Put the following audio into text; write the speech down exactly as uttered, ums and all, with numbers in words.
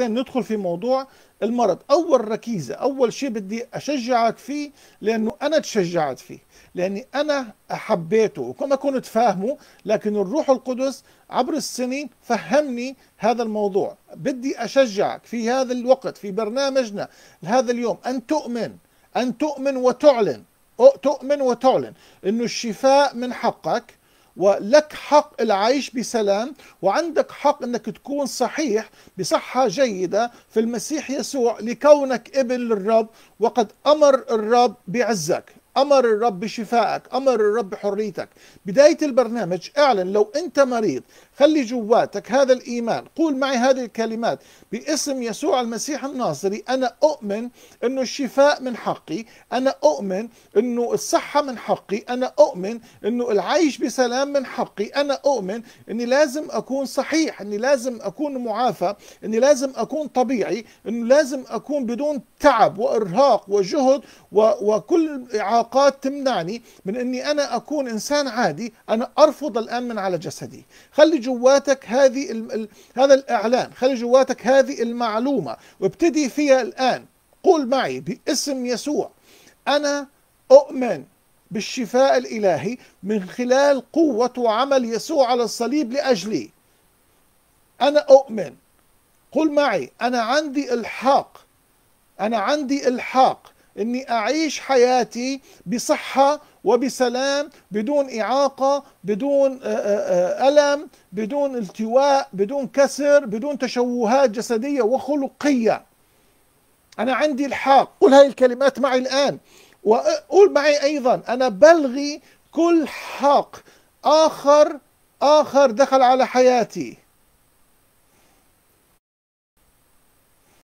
وبعدين ندخل في موضوع المرض. أول ركيزة، أول شيء بدي أشجعك فيه، لأنه أنا تشجعت فيه، لأني أنا حبيته وكما كنت فاهمه، لكن الروح القدس عبر السنين فهمني هذا الموضوع. بدي أشجعك في هذا الوقت في برنامجنا هذا اليوم أن تؤمن، أن تؤمن وتعلن، تؤمن وتعلن إنه الشفاء من حقك، ولك حق العيش بسلام، وعندك حق انك تكون صحيح بصحة جيدة في المسيح يسوع لكونك ابن للرب، وقد امر الرب بعزك، امر الرب بشفائك، امر الرب بحريتك. بداية البرنامج اعلن لو انت مريض، خلي جواتك هذا الايمان، قول معي هذه الكلمات: باسم يسوع المسيح الناصري انا اؤمن انه الشفاء من حقي، انا اؤمن انه الصحة من حقي، انا اؤمن انه العيش بسلام من حقي، انا اؤمن اني لازم اكون صحيح، اني لازم اكون معافى، اني لازم اكون طبيعي، انه لازم اكون بدون تعب وارهاق وجهد وكل اعاقات تمنعني من اني انا اكون انسان عادي. انا ارفض الان من على جسدي. خلي جواتك هذه ال... هذا الاعلان، خلي جواتك هذه المعلومة وابتدي فيها الان. قول معي: باسم يسوع انا اؤمن بالشفاء الإلهي من خلال قوة وعمل يسوع على الصليب لأجلي. أنا أؤمن. قل معي: أنا عندي الحق، أنا عندي الحق أني أعيش حياتي بصحة وبسلام، بدون إعاقة، بدون ألم، بدون التواء، بدون كسر، بدون تشوهات جسدية وخلقية. أنا عندي الحق. قل هذه الكلمات معي الآن، وقول معي أيضا: أنا بلغي كل حق آخر آخر دخل على حياتي.